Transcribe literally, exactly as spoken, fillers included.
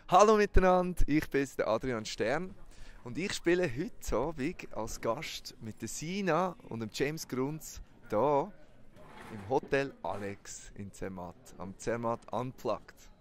Hallo miteinander, ich bin der Adrian Stern und ich spiele heute Abend als Gast mit der Sina und dem James Grunz hier im Hotel Alex in Zermatt, am Zermatt Unplugged.